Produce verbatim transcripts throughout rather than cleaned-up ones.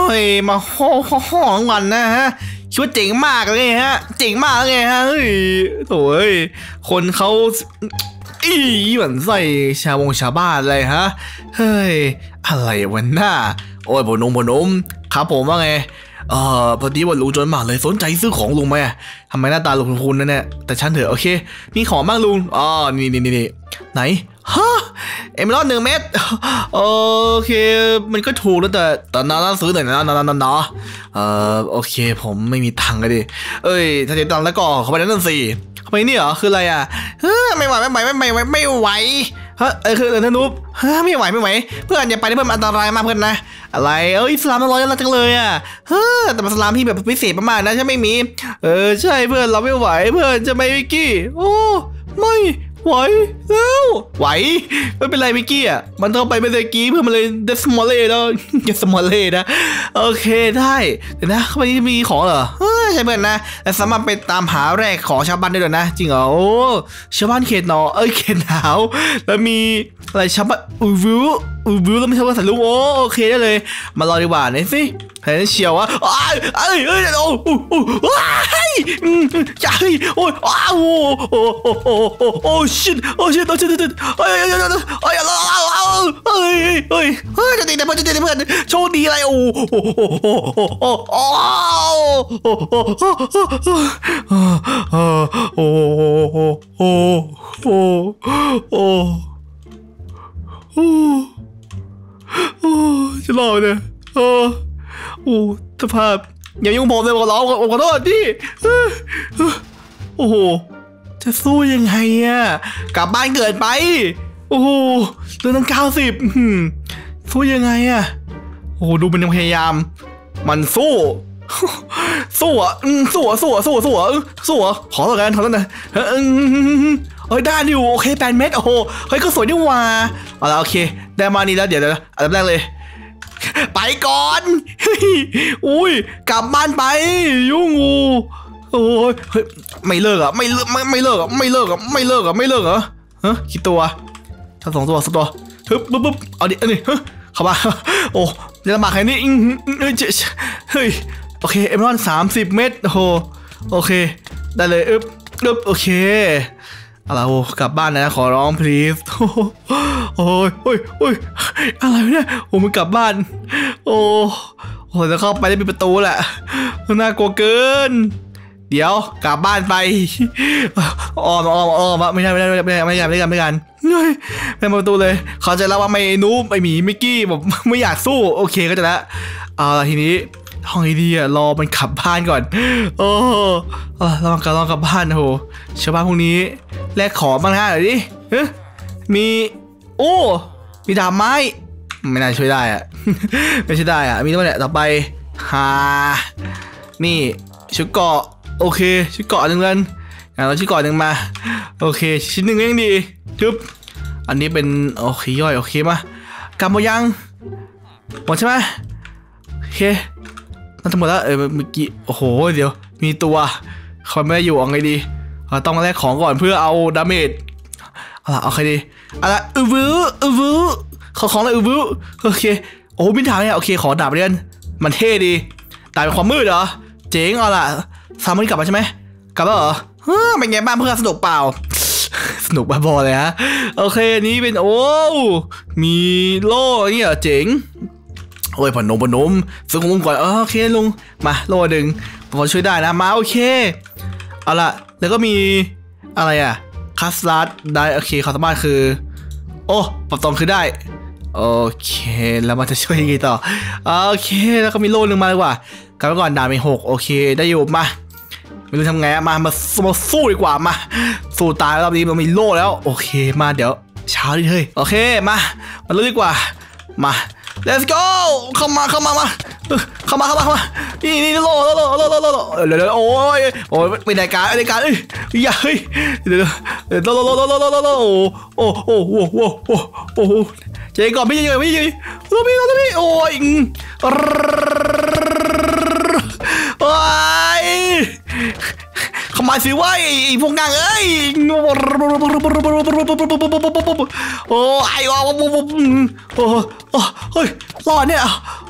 ยมาห้องห้องวันนะฮะคิดว่าเจ๋งมากเลยฮะเจ๋งมากเลยฮะเฮ้ยโถ่คนเขาอีเหมือนใส่ชาววงชาวบ้านอะไรฮะเฮ้ยอะไรวันหน้าโอ้ยผมนุ่มผมนุ่มครับผมว่าไงเออพอดีว่าลุงจนมากเลยสนใจซื้อของลุงไหมทำไมหน้าตาลุงคุณนั่นเนี่ยแต่ฉันเถอะโอเคมีของบ้างลุงอ๋อนี่นี่นี่ไหนฮะเอเมอรัลด์หนึ่งเม็ดโอเคมันก็ถูกแล้วแต่แต่น่าซื้อหน่อยนะนะนะนะเออโอเคผมไม่มีตังค์เลยดิเอ้ยถ้าจะตังค์แล้วก็เข้าไปนั่นสิทำไมนี่เหรอคืออะไรอ่ะเฮ้ยไม่ไหวไม่ไหวไม่ไหวไม่ไหวเฮ้ยเออคืออะไรนะนุ๊บเฮ้ยไม่ไหวไม่ไหวเพื่อนอย่าไปเพื่อนอันตรายมากเพื่อนนะอะไรเอ้ยสลามมันร้อยแล้วจังเลยอ่ะเฮ้ยแต่สลามพี่แบบพิเศษมากๆนะใช่ไม่มีเออใช่เพื่อนเราไม่ไหวเพื่อนจะไม่วิกกี้โอ้ไม่ไหวแล้วไหวไม่เป็นไรมิกกี้อ่ะมันต้องไปเมื่อกี้เพื่อมันเลยเดสมอลเล่แล้วเดสมอลเล่นะโอเคได้เดี๋ยวนะเข้าไปมีของเหรอใช่เพื่อนนะแต่สามารถไปตามหาแรกของชาวบ้านได้ด้วยนะจริงเหรอโอ้ชาวบ้านเขตหนอเอ้ยเขตหนาวแล้วมีอะไรชาวบ้านอูวิวอูวิวแล้วไม่ใช่ว่าสัตว์ลุงโอ้โอเคได้เลยมารอดีกว่าไหนสิเห็นเชียววะอ้ายเอ้ยเอ้ยโอ้โอ้โอ้ว้ายจ้าเฮ้ยโอ้อ้าวโอ้โอ้โอ้โอ้โอ้ชิตโอ้ชิตโอ้ชิตเฮ้ยเฮ้ยเฮ้ยเฮ้ยเฮ้ยเฮ้ยเฮ้ยเฮ้ยจะตีแต่เพื่อนจะตีแต่เพื่อนโชคดีอะไรโอ้โอ้โอ้โอ้โอ้โอ้โอ้โอ้โอ้โอ้โอ้โอ้โอ้โอ้โอ้จะรอดเนี่ยโอ้โอ้สภาพอย่ายุ่งผมเลยขอร้องขอโทษดิโอ้โหจะสู้ยังไงอะกลับบ้านเกิดไปโอ้โหเรื่องตั้งเก้าสิบสู้ยังไงอะโอ้โหดูมันยังพยายามมันสู้สู้อ่ะสู้อ่ะสู้อ่ะสู้อ่ะสู้อ่ะสู้อ่ะขอแล้วกันขอแล้วนะเฮ้ยได้ดิวโอเคแปดเม็ดโอ้โหเฮ้ยก็สวยดีว่าเอาละโอเคได้มานี่แล้วเดี๋ยวเดี๋ยวอันดับแรกเลยไปก่อนอุ้ยกลับบ้านไปยุ่งงูโอ้ยเฮ้ยไม่เลิกอ่ะไม่เลิกไม่ไม่เลิกอ่ะไม่เลิกอ่ะไม่เลิกอ่ะไม่เลิกเหรอฮะกี่ตัวทั้งสองตัวสองตัวฮึบปุ๊บปุ๊บเอาดิอันนี้เข้ามาโอ้ยลำบากแค่นี้เฮ้ยเฮ้ยโอเคเอมรอนสามสิบเมตรโอ้โหโอเคได้เลยอึ๊บอึ๊บโอเคอะไรโอ้กลับบ้านนะขอร้อง please โอ้ยโอ้ยโอ้ยอะไรเนี่ยโอ้มันกลับบ้านโอ้โหจะเข้าไปได้เป็นประตูแหละน่ากลัวเกินเดี๋ยวกลับบ้านไปอ้อมอ้อมอ้อมไม่ได้ไม่ได้ไม่ได้ไม่ได้ไม่ได้ไม่กันไม่ประตูเลยเขาจะเล่าว่าไม่นูบไม่หมีมิกกี้ผมไม่อยากสู้โอเคก็จะแล้วเอาละทีนี้ห้องไอเดียรอมันขับบ้านก่อนโอ้ลองกันลองกลับบ้านโหชาวบ้านพวกนี้แลกของบ้างนะเดี๋ยวดิมีโอ้มีดาบไม้ไม่น่าช่วยได้อะไม่ช่วยได้อะมีตัวไหนต่อไปฮานี่ชุดเกาะโอเคชุดเกาะหนึ่งกันเราชุดเกาะหนึ่งมาโอเคชิ้นหนึ่งยังดีทึบอันนี้เป็นโอเคย่อยโอเคมากำมยังหมดใช่ไหมโอเคนั่นทั้งหมดแล้วเออเมื่อกี้โอ้โหเดี๋ยวมีตัวเขาไม่ได้อยู่เอาไงดีเราต้องแลกของก่อนเพื่อเอาดาเมจเอาละเอาใครดีเอาละอือวื้ออือวื้อขอของอะไรอือวื้อโอเคโอ้บินถามเนี่ยโอเคขอดาบเรียนมันเท่ดีตายเป็นความมืดเหรอเจ๋งเอาละสามวันนี้กลับมาใช่ไหมกลับแล้วเหรอเป็นไงบ้างเพื่อนสนุกเปล่าสนุกบ้าบอเลยฮะโอเคนี้เป็นโอ้มีโล่นี่เหรอเจ๋งโอ้ยพนมพนมซื้อของลุงก่อนโอเคลุงมาโล่ดึงพอช่วยได้นะมาโอเคเอาละแล้วก็มีอะไรอ่ะคัสลัดได้โอเคเขาสามารถคือโอ้ปรับตรงคือได้โอเคแล้วมันจะช่วยยังไงต่อโอเคแล้วก็มีโล่หนึ่งมาดีกว่ากลับไปก่อนดาเมจหกโอเคได้อยู่มาไม่รู้ทำไงมามามาสู้ดีกว่ามาสู้ตายรอบนี้เรามีโล่แล้วโอเคมาเดี๋ยวเช้าดิเฮ้ยโอเคมามาลุ้นดีกว่ามา let's go เข้ามาเข้ามามาเข้ามาเข้ามาเข้ามานี่นี่โล่โล่โล่โล่โล่โล่เดี๋ยวเดี๋ยวโอ้ยโอ้ยไม่ได้การไม่ได้การเอ้ยอย่าเฮ้ยเดี๋ยวเดี๋ยวโล่โล่โล่โล่โล่โล่โล่โอ้โอ้โอ้โอ้โอ้โอ้เจ๊ก่อนไม่ยังไม่ยังโล่พี่โล่พี่โอ้ยโอ้ยเข้ามาสิว่าไอ้พวกนางเอ้ยโอ้ไอ้วะโอ้โอ้เฮ้ยรอดเนี่ยโ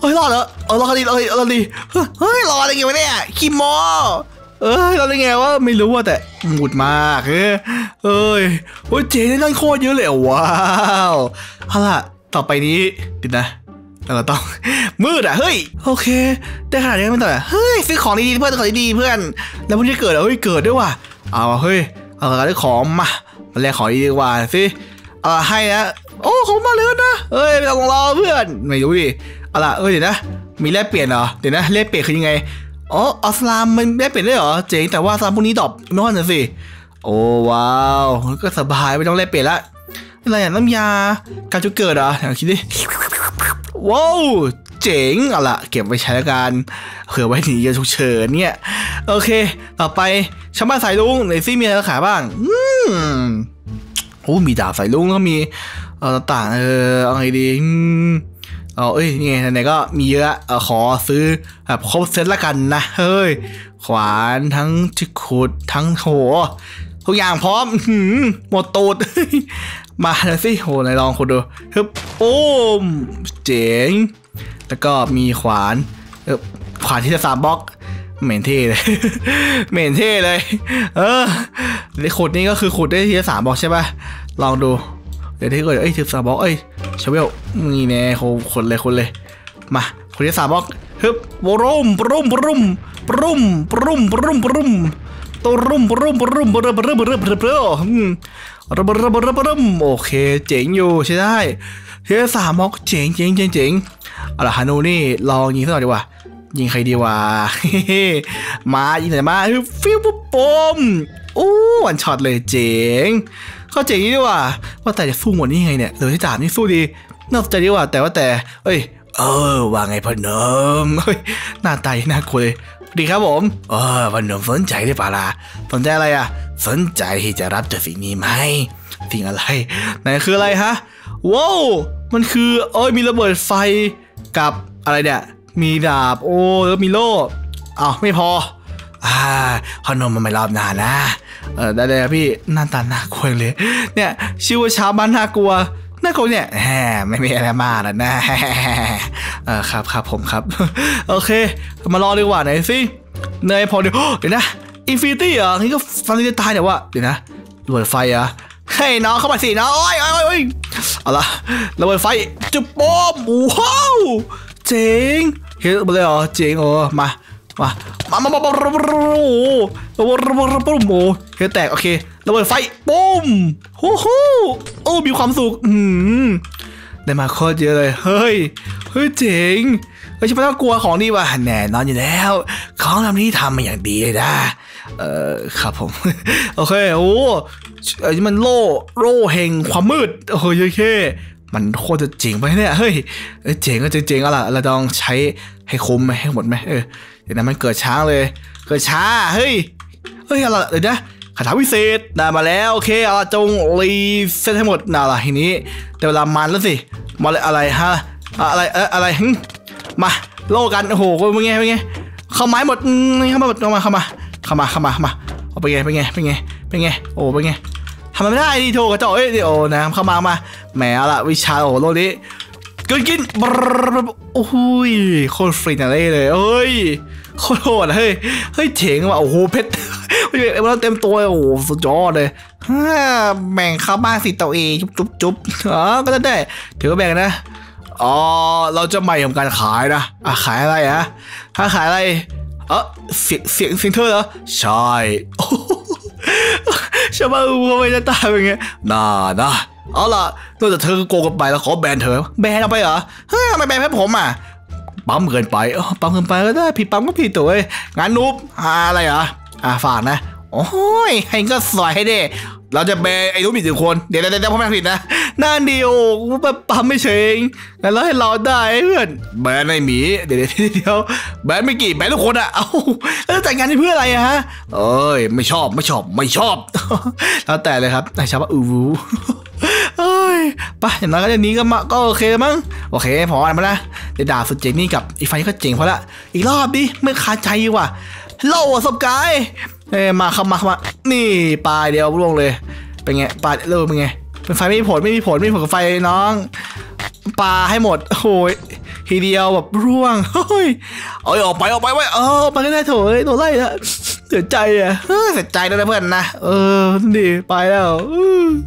เฮ้ยรอดแล้วเออรอดดีรอดดีรอดดีเฮ้ยรอดอะไรเงี้ยวะเนี่ยคิมโมเอ้ยรอดได้ไงวะไม่รู้ว่าแต่หมุดมากเฮ้ยเอ้ยโอ้ยเจ๋งนั่นโคตรเยอะเลยว้าวเอาล่ะต่อไปนี้ดินะเราต้องมืดอ่ะเฮ้ยโอเคได้ขนาดนี้ไม่ต่อเฮ้ยซื้อของดีๆเพื่อนของดีๆเพื่อนแล้วพวกนี้เกิดเฮ้ยเกิดด้วยว่ะเอาเฮ้ยเอาได้ของมามาแลกของดีดีกว่าสิเออให้นะโอ้ของมาเลยนะเฮ้ยเราของเราเพื่อนไม่รู้ดิเอาล่ะเอ้ยเดี๋ยวนะมีแลกเปลี่ยนเหรอเดี๋ยวนะแลกเปลี่ยนคือยังไงอ๋ออัสลามมันแลกเปลี่ยนได้เหรอเจ๋งแต่ว่าอัสลามพวกนี้ดรอปไม่ว่าจะสิโอ้ว้าวก็สบายไม่ต้องแลกเปลี่ยนละอะไรอย่างน้ำยาการจุดเกิดเหรอเดี๋ยวคิดดิว้าวเจ๋งเอาล่ะเก็บไว้ใช้แล้วกันเผื่อไว้หนีเยอะฉุกเฉินเนี่ยโอเคต่อไปชาวบ้านสายลุงไหนซี่มีอะไรขายบ้างอืมโอ้มีดาบสายลุงแล้วมีเออต่างเออเอาไงดีเอาเอ้ยนี่ไงไหนก็มีเยอะเออขอซื้อแบบครบเซตละกันนะเฮ้ยขวานทั้งชิขุดทั้งโหทุกอย่างพร้อมหมดตูดมาเลยสิโหไหนลองคนดูฮึบโอ้มเจ๋งแล้วก็มีขวานเออขวานที่จะสามบล็อกเหม็นเท่เลยเหม็นเท่เลยเออในขุดนี้ก็คือขุดได้ทีละสามบล็อกใช่ป่ะลองดูเดี๋ยวที่เกิดเอ้ยทีละสามบล็อกเอ้ยชเวลนี่แน่โหคนเลยคนเลยมาขุดที่สามบล็อกฮึบปรุมปรุมปรุมปรุมปรุมปรุมปรุมตัวรุ่มรุ่มรุ่มรุ่มรุ่มรุ่มรุ่มรุ่มรุ่มรุ่มรุ่มรุ่มโอเคเจ๋งอยู่ใช่ได้เฮ้ยสามม็อกเจ๋งเจ๋งเจ๋งเจ๋งเอาล่ะฮานูนี่ลองยิงสักหน่อยดีกว่ายิงใครดีวะมายิงไหนมาฟิวปุ๊บปมโอ้วันช็อตเลยเจ๋งเขาเจ๋งนี่ดีว่าว่าแต่จะสู้หมดนี่ไงเนี่ยเลยที่จ่านี่สู้ดีน่าสนใจดีว่าแต่ว่าแต่เอ้ยเออว่าไงพ่อหนุ่มเฮ้ยหน้าตาน่ากลัวเลยดีครับผมเออพ่อหนุ่มสนใจหรือเปล่าล่ะสนใจอะไรอ่ะสนใจที่จะรับจากสิ่งนี้ไหมสิ่งอะไรไหนคืออะไรฮะว้าวมันคือเอ้ยมีระเบิดไฟกับอะไรเนี่ยมีดาบโอ้แล้วมีโล่อ้าวไม่พออ่าพ่อหนุ่มมันไม่รอบนานนะเออได้เลยพี่หน้าตาน่ากลัวเลยเนี่ยชื่อว่าชาวบ้านน่ากลัวน่ากลัวเนี่ยแหมไม่มีอะไรมากแล้วนะเออครับครับผมครับโอเคมารอดีกว่าไหนสิเนยพอเดี๋ยวเดี๋ยวนะอินฟินิตี้เหรอนี่ก็ฟันจะตายเดี๋ยวว่าเดี๋ยวนะระเบิดไฟอ่ะให้น้องเข้ามาสิน้องโอ้ยโอ้ยโอ้ยเอาละระเบิดไฟจุดป้อมว้าวเจ๋งเฮ้ยมาเลยเหรอเจ๋งเออมามามามามามาโอ้โหระเบิดระเบิดระเบิดโอ้เฮ้ยแตกโอเคระเบิดไฟปุ้มโอ้โหโอ้มีความสุขอืมได้มาโคตรเยอะเลยเฮ้ยเฮ้ยเจ๋งเฮ้ยฉันไม่ต้องกลัวของดีว่ะแน่นอนอยู่แล้วของลำนี้ทำมาอย่างดีเลยนะเออครับผมโอเคโอ้ไอ้มันโล่โล่แห่งความมืดโอ้โหเย้ๆมันโคตรจะเจ๋งไปเนี่ยเฮ้ยเจ๋งก็เจ๋งๆเอาล่ะเราต้องใช้ให้คุ้มไหมให้หมดไหมเออเดี๋ยวนั้นมันเกิดช้าเลยเกิดช้าเฮ้ยเฮ้ยอะไรเดี๋ยวนะคาถาวิเศษได้มาแล้วโอเคเอาจงรีเซ็ตให้หมดน่าล่ะทีนี้แต่เวลามันแล้วสิมาเลยอะไรฮะอะไรเอออะไรมาโล่กันโอ้โหเป็นไงเป็นไงเข้าไม้หมดเข้ามาเข้ามาเข้ามาเข้ามาเข้ามาเข้ามาเอาไปไงเป็นไงเป็นไงเป็นไงโอ้เป็นไงทำไม่ได้ดิโถกระจอกเอ้ยโอ้นะเข้ามามาแหมละวิชาโอ้โลนี้กินกินโอ้ยโคตรฟรีนาเล่เลยเอ้ยโคตรโหดเฮ้ยเฮ้ยเจ๋งว่ะโอ้โหเพชรมันเต็มตัวโอ้โหสุดยอดเลยแบ่งเข้าบ้านสิตัวเองจุ๊บจุ๊บจุ๊บอ๋อก็ได้ถือว่าแบ่งนะอ๋อเราจะใหม่ของการขายนะอ่ะขายอะไรอะถ้าขายอะไรเออเสียงเสียงเสียงเธอเหรอใช่ใช่ป่ะทำไมจะตายเป็นไงน่านะเอาล่ะนอกจากเธอโกงกันไปแล้วขอแบนเธอแบนเอาไปเหรอเฮ้ยไม่แบนให้ผมอ่ะปั๊มเกินไปเออปั๊มเกินไปก็ได้ผิดปั๊มก็ผิดตัวเองงานนุ๊บอะไรเหรออ่ะฝากนะโอ้ยให้ก็สวยให้ดิเราจะแบนไอ้นุ๊บอีกหนึ่งคนเดี๋ยวเดี๋ยวเดี๋ยวพ่อแม่ผิดนะนั่นเดียวแบบปั๊มไม่เชงแล้วให้เราได้เพื่อนแบนไอ้หมีเดี๋ยวเดี๋ยวเดี๋ยวแบนไม่กี่แบนทุกคนอ่ะเอ้าแล้วจัดงานนี้เพื่ออะไรอะฮะเอ้ยไม่ชอบไม่ชอบไม่ชอบแล้วแต่เลยครับไอ้ชาวบ้านอู้เอ้ยไปอย่างนั้นก็อย่างนี้ก็มาก็โอเคมั้งโอเคพอแล้วมาละเดี๋ยวด่าสุดเจ๋งนี่กับอีไฟก็เจ๋งพอละอีกรอบดิไม่คาใจว่ะเล่าสบกายเอ้มาเข้ามาเข้ามานี่ปลายเดียวร่วงเลยเป็นไงปลาเริ่มเป็นไงเป็นไฟไม่มีผลไม่มีผลไม่มีผลกับไฟน้องปลาให้หมดโอ้ยเฮทีเดียวแบบร่วงเฮ้ยเอาออกไปออกไปไว้เออไปก็ได้โถยโถไล่ละเสียใจอ่ะเสียใจด้วยนะเพื่อนนะเออดีไปแล้ว